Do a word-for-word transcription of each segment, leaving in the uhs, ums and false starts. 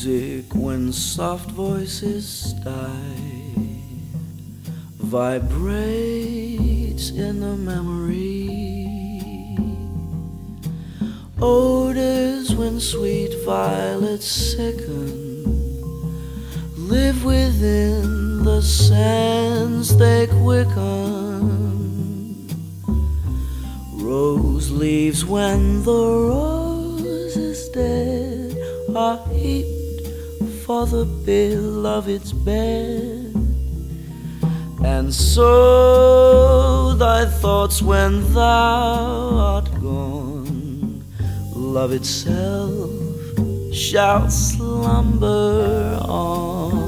Music when soft voices die vibrates in the memory. Odors when sweet violets sicken live within the sands they quicken. Rose leaves when the rose is dead are heaped for the beloved's bed. And so thy thoughts when thou art gone, love itself shall slumber on.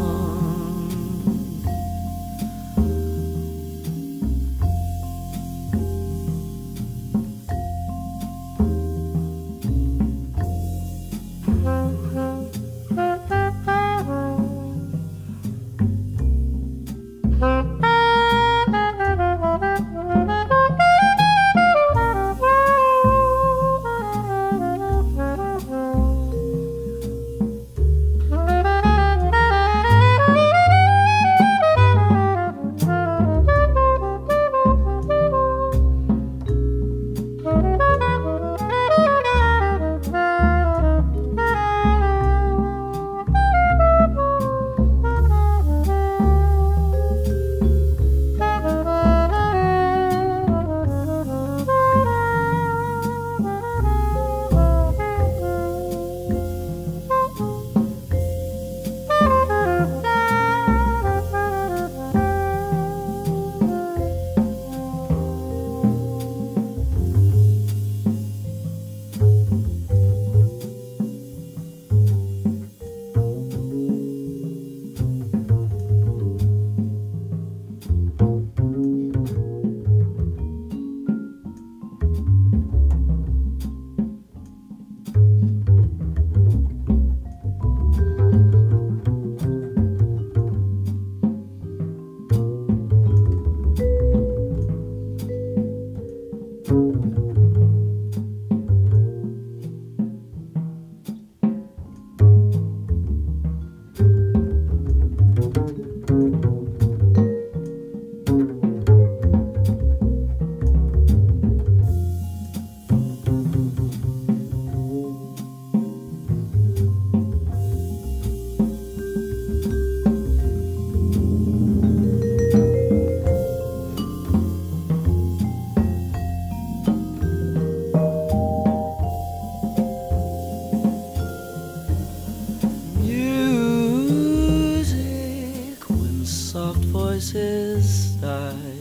Voices die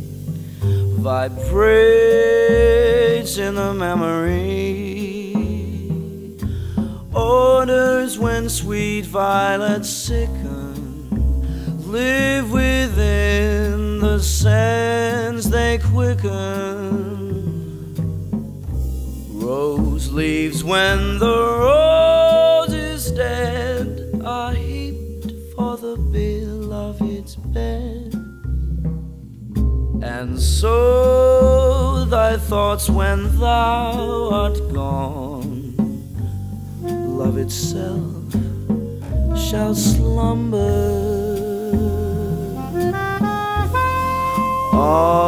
vibrates in the memory. Odors when sweet violets sicken live within the sands they quicken. Rose leaves when the rose is dead are heaped for the beloved's bed. And so thy thoughts when thou art gone, love itself shall slumber on.